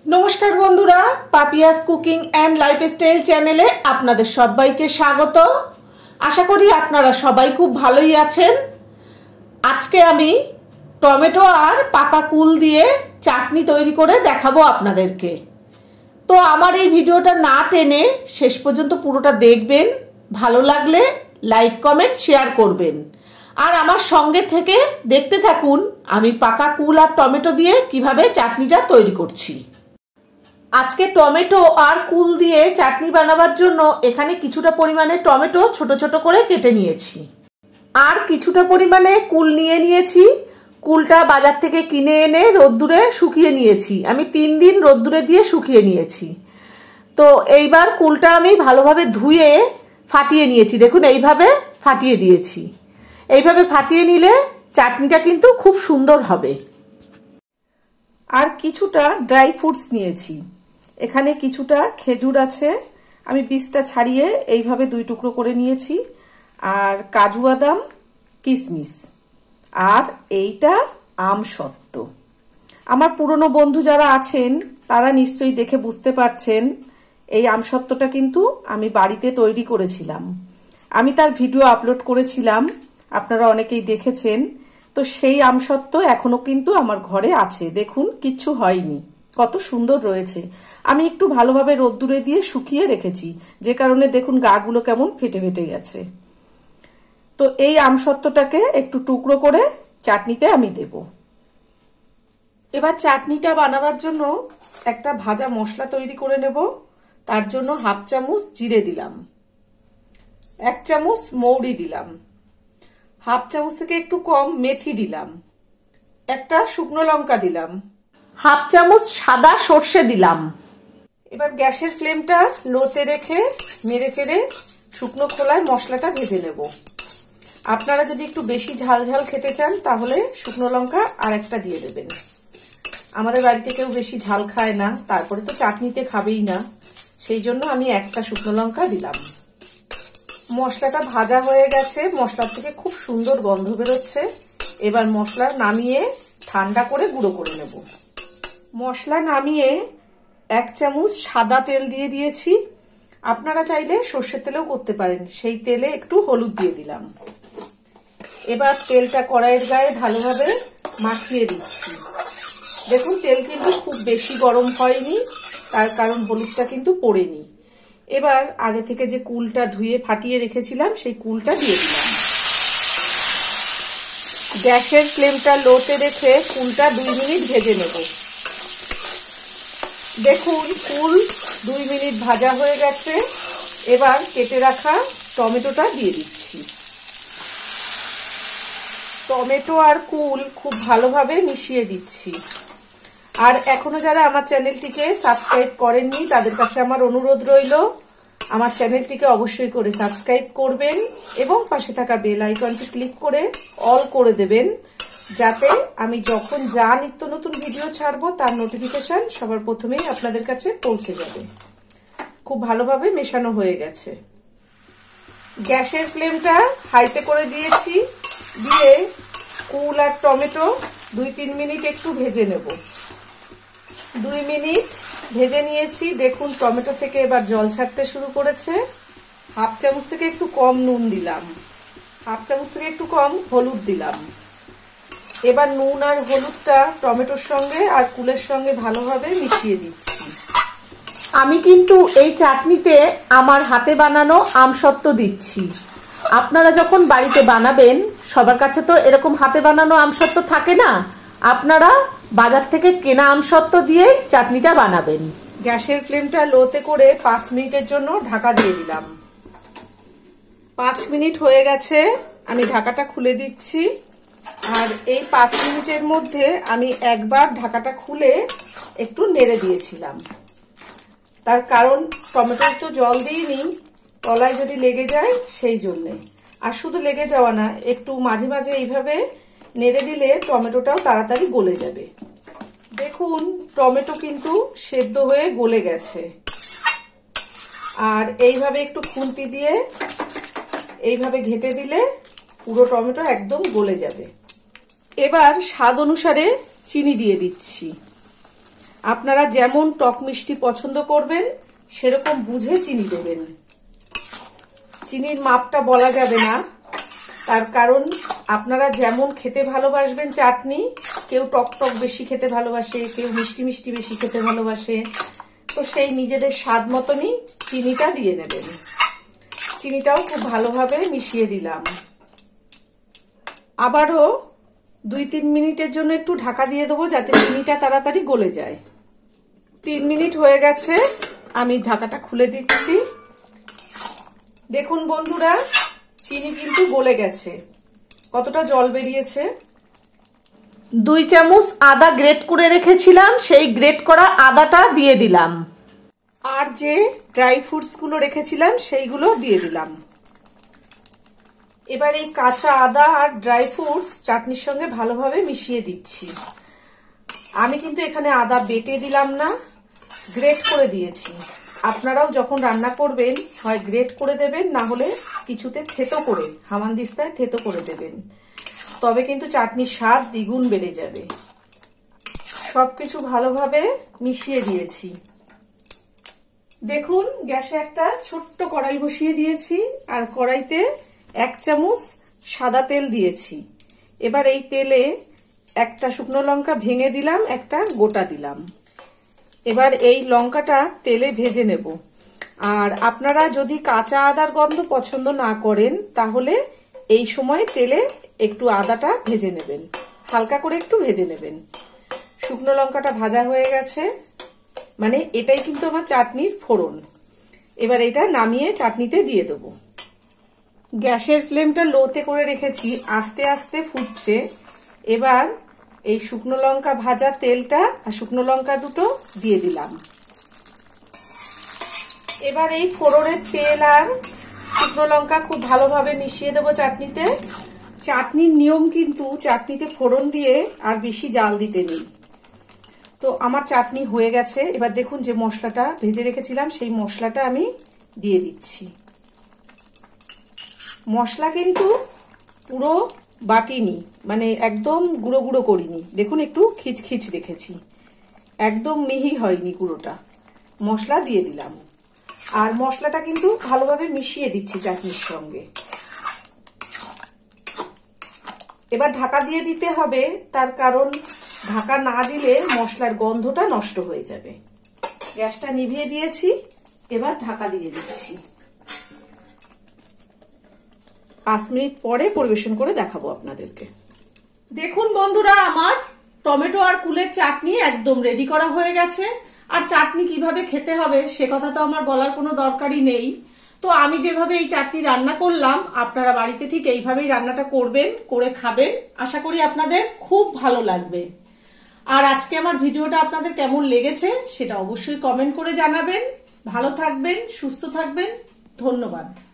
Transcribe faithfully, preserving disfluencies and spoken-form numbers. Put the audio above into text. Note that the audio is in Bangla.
নমস্কার বন্ধুরা, পাপিয়াস কুকিং অ্যান্ড লাইফস্টাইল চ্যানেলে আপনাদের সবাইকে স্বাগত। আশা করি আপনারা সবাই খুব ভালোই আছেন। আজকে আমি টমেটো আর পাকা কুল দিয়ে চাটনি তৈরি করে দেখাবো আপনাদেরকে। তো আমার এই ভিডিওটা না টেনে শেষ পর্যন্ত পুরোটা দেখবেন। ভালো লাগলে লাইক কমেন্ট শেয়ার করবেন আর আমার সঙ্গে থেকে দেখতে থাকুন আমি পাকা কুল আর টমেটো দিয়ে কিভাবে চাটনিটা তৈরি করছি। আজকে টমেটো আর কুল দিয়ে চাটনি বানাবার জন্য এখানে কিছুটা পরিমাণে টমেটো ছোট ছোট করে কেটে নিয়েছি আর কিছুটা পরিমাণে কুল নিয়ে নিয়েছি। কুলটা বাজার থেকে কিনে এনে রোদ্দুরে শুকিয়ে নিয়েছি। আমি তিন দিন রোদ্দুরে দিয়ে শুকিয়ে নিয়েছি। তো এইবার কুলটা আমি ভালোভাবে ধুয়ে ফাটিয়ে নিয়েছি। দেখুন এইভাবে ফাটিয়ে দিয়েছি। এইভাবে ফাটিয়ে নিলে চাটনিটা কিন্তু খুব সুন্দর হবে। আর কিছুটা ড্রাই ফ্রুটস নিয়েছি। এখানে কিছুটা খেজুর আছে, আমি বীজটা ছাড়িয়ে এইভাবে দুই টুকরো করে নিয়েছি। আর কাজু বাদাম, কিশমিশ, আর এইটা আমসত্ত্ব। আমার পুরনো বন্ধু যারা আছেন তারা নিশ্চয়ই দেখে বুঝতে পারছেন এই আমসত্ত্বটা কিন্তু আমি বাড়িতে তৈরি করেছিলাম। আমি তার ভিডিও আপলোড করেছিলাম, আপনারা অনেকেই দেখেছেন। তো সেই আমসত্ত্ব এখনো কিন্তু আমার ঘরে আছে। দেখুন কিচ্ছু হয়নি, কত সুন্দর রয়েছে। আমি একটু ভালোভাবে রোদ্দুরে দিয়ে শুকিয়ে রেখেছি, যে কারণে দেখুন গাগুলো কেমন ফেটে ফেটে গেছে। তো এই আমসত্ত্বটাকে একটু টুকরো করে চাটনিতে আমি দেব। এবার চাটনিটা বানাবার জন্য একটা ভাজা মশলা তৈরি করে নেব। তার জন্য হাফ চামচ জিরে দিলাম, এক চামচ মৌরি দিলাম, হাফ চামচ থেকে একটু কম মেথি দিলাম, একটা শুকনো লঙ্কা দিলাম, হাফ চামচ সাদা সর্ষে দিলাম। এবার গ্যাসের ফ্লেমটা লোতে রেখে নেড়ে চেড়ে শুকনো খোলায় মশলাটা ভেজে নেব। আপনারা যদি একটু বেশি ঝাল ঝাল খেতে চান তাহলে শুকনো লঙ্কা আর একটা দিয়ে দেবেন। আমাদের বাড়িতে কেউ বেশি ঝাল খায় না, তারপরে তো চাটনিতে খাবেই না, সেই জন্য আমি একটা শুকনো লঙ্কা দিলাম। মশলাটা ভাজা হয়ে গেছে, মশলার থেকে খুব সুন্দর গন্ধ বেরোচ্ছে। এবার মশলা নামিয়ে ঠান্ডা করে গুঁড়ো করে নেব। মশলা নামিয়ে এক চামচ সাদা তেল দিয়ে দিয়েছি। আপনারা চাইলে সর্ষের তেলেও করতে পারেন। সেই তেলে একটু হলুদ দিয়ে দিলাম। এবার তেলটা কড়াইয়ের গায়ে ভালোভাবে মাখিয়ে দিচ্ছি। দেখুন তেল কিন্তু খুব বেশি গরম হয়নি, তার কারণ হলুদটা কিন্তু পড়েনি। এবার আগে থেকে যে কুলটা ধুয়ে ফাটিয়ে রেখেছিলাম সেই কুলটা দিয়ে দিলাম। গ্যাসের ফ্লেমটা লোতে রেখে কুলটা দুই মিনিট ভেজে নেব। দেখুন কুল দুই মিনিট ভাজা হয়ে গেছে। এবার কেটে রাখা টমেটোটা দিয়ে দিচ্ছি। টমেটো আর কুল খুব ভালোভাবে মিশিয়ে দিচ্ছি। আর এখনো যারা আমার চ্যানেলটিকে সাবস্ক্রাইব করেননি তাদের কাছে আমার অনুরোধ রইল, আমার চ্যানেলটিকে অবশ্যই করে সাবস্ক্রাইব করবেন এবং পাশে থাকা বেল আইকনটি ক্লিক করে অল করে দেবেন, যাতে আমি যখন যা নিত্য নতুন ভিডিও ছাড়বো তার নোটিফিকেশন সবার প্রথমেই আপনাদের কাছে পৌঁছে যাবে। খুব ভালোভাবে মেশানো হয়ে গেছে। গ্যাসের ফ্লেমটা হাইতে করে দিয়েছি। দিয়ে কুল আর টমেটো দুই তিন মিনিট একটু ভেজে নেব। দুই মিনিট ভেজে নিয়েছি। দেখুন টমেটো থেকে এবার জল ছাড়তে শুরু করেছে। হাফ চামচ থেকে একটু কম নুন দিলাম, হাফ চামচ থেকে একটু কম হলুদ দিলাম। এবার নুন আর হলুদটা টমেটোর সঙ্গে আর কুলের সঙ্গে ভালোভাবে মিশিয়ে দিচ্ছি। আমি কিন্তু এই চাটনিতে আমার হাতে বানানো আমসত্ত্ব দিচ্ছি। আপনারা যখন বাড়িতে বানাবেন সবার কাছে তো এরকম হাতে বানানো আমসত্ত্ব থাকে না, আপনারা বাজার থেকে কেনা আমসত্ত্ব দিয়েই চাটনিটা বানাবেন। গ্যাসের ফ্লেমটা লোতে করে পাঁচ মিনিটের জন্য ঢাকা দিয়ে দিলাম। পাঁচ মিনিট হয়ে গেছে, আমি ঢাকাটা খুলে দিচ্ছি। আর এই পাঁচ মিনিটের মধ্যে আমি একবার ঢাকাটা খুলে একটু নেড়ে দিয়েছিলাম। তার কারণ টমেটো তো জল দিইনি, তলায় যদি লেগে যায় সেই জন্যে। আর শুধু লেগে যাওয়া না, একটু মাঝে মাঝে এইভাবে নেড়ে দিলে টমেটোটাও তাড়াতাড়ি গলে যাবে। দেখুন টমেটো কিন্তু সেদ্ধ হয়ে গলে গেছে। আর এইভাবে একটু খুন্তি দিয়ে এইভাবে ঘেটে দিলে পুরো টমেটো একদম গলে যাবে। এবার স্বাদ অনুসারে চিনি দিয়ে দিচ্ছি। আপনারা যেমন টক মিষ্টি পছন্দ করবেন সেরকম বুঝে চিনি দেবেন। চিনির মাপটা বলা যাবে না, তার কারণ আপনারা যেমন খেতে ভালোবাসবেন চাটনি, কেউ টক টক বেশি খেতে ভালোবাসে, কেউ মিষ্টি মিষ্টি বেশি খেতে ভালোবাসে, তো সেই নিজেদের স্বাদ মতনই চিনিটা দিয়ে নেবেন। চিনিটাও খুব ভালোভাবে মিশিয়ে দিলাম। আবারও দুই তিন মিনিটের জন্য একটু ঢাকা দিয়ে দেবো যাতে চিনিটা তাড়াতাড়ি গলে যায়। তিন মিনিট হয়ে গেছে, আমি ঢাকাটা খুলে দিচ্ছি। দেখুন বন্ধুরা, চিনি কিন্তু গলে গেছে, কতটা জল বেরিয়েছে। দুই চামচ আদা গ্রেট করে রেখেছিলাম, সেই গ্রেট করা আদাটা দিয়ে দিলাম। আর যে ড্রাই ফ্রুটস গুলো রেখেছিলাম সেইগুলো দিয়ে দিলাম। এবার এই কাঁচা আদা আর ড্রাই ফ্রুটস চাটনির সঙ্গে ভালোভাবে মিশিয়ে দিচ্ছি। আমি কিন্তু এখানে আদা বেটে দিলাম না, গ্রেট করে দিয়েছি। আপনারাও যখন রান্না করবেন হয় গ্রেট করে দেবেন, না হলে কিছুতে থেতো করে হামানদিস্তায় থেতো করে দেবেন, তবে কিন্তু চাটনির স্বাদ দ্বিগুণ বেড়ে যাবে। সবকিছু ভালোভাবে মিশিয়ে দিয়েছি। দেখুন গ্যাসে একটা ছোট্ট কড়াই বসিয়ে দিয়েছি, আর কড়াইতে এক চামচ সাদা তেল দিয়েছি। এবার এই তেলে একটা শুকনো লঙ্কা ভেঙে দিলাম, একটা গোটা দিলাম। এবার এই লঙ্কাটা তেলে ভেজে নেব। আর আপনারা যদি কাঁচা আদার গন্ধ পছন্দ না করেন তাহলে এই সময় তেলে একটু আদাটা ভেজে নেবেন, হালকা করে একটু ভেজে নেবেন। শুকনো লঙ্কাটা ভাজা হয়ে গেছে, মানে এটাই কিন্তু আমার চাটনির ফোড়ন। এবার এটা নামিয়ে চাটনিতে দিয়ে দেবো। গ্যাসের ফ্লেমটা লোতে করে রেখেছি, আস্তে আস্তে ফুটছে। এবার এই শুকনো লঙ্কা ভাজা তেলটা আর শুকনো লঙ্কা দুটো দিয়ে দিলাম। এবার এই ফোড়নের তেল আর শুকনো লঙ্কা খুব ভালোভাবে মিশিয়ে দেবো চাটনিতে। চাটনির নিয়ম কিন্তু চাটনিতে ফোড়ন দিয়ে আর বেশি জাল দিতে নেই। তো আমার চাটনি হয়ে গেছে। এবার দেখুন যে মশলাটা ভেজে রেখেছিলাম সেই মশলাটা আমি দিয়ে দিচ্ছি। মশলা কিন্তু পুরো বাটিনি, মানে একদম গুঁড়ো গুঁড়ো করিনি। দেখুন একটু খিচখিচ রেখেছি, একদম মিহি হয়নি গুঁড়োটা। মশলা দিয়ে দিলাম, আর মশলাটা কিন্তু ভালোভাবে মিশিয়ে দিচ্ছি চাটনির সঙ্গে। এবার ঢাকা দিয়ে দিতে হবে, তার কারণ ঢাকা না দিলে মশলার গন্ধটা নষ্ট হয়ে যাবে। গ্যাসটা নিভিয়ে দিয়েছি, এবার ঢাকা দিয়ে দিচ্ছি। পাঁচ মিনিট পরে পরিবেশন করে দেখাবো আপনাদেরকে। দেখুন বন্ধুরা, আমার টমেটো আর কুলের চাটনি একদম রেডি করা হয়ে গেছে। আর চাটনি কিভাবে খেতে হবে সে কথা তো আমার বলার কোনো দরকারই নেই। তো আমি যেভাবে এই চাটনি রান্না করলাম, আপনারা বাড়িতে ঠিক এইভাবেই রান্নাটা করবেন, করে খাবেন। আশা করি আপনাদের খুব ভালো লাগবে। আর আজকে আমার ভিডিওটা আপনাদের কেমন লেগেছে সেটা অবশ্যই কমেন্ট করে জানাবেন। ভালো থাকবেন, সুস্থ থাকবেন, ধন্যবাদ।